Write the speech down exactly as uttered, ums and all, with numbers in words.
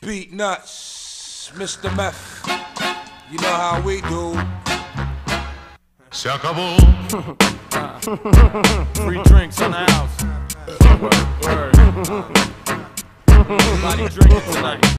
Beat nuts, Mister Meth. You know how we do. Se acabó. Free drinks in the house. Word, word. Everybody drinking tonight.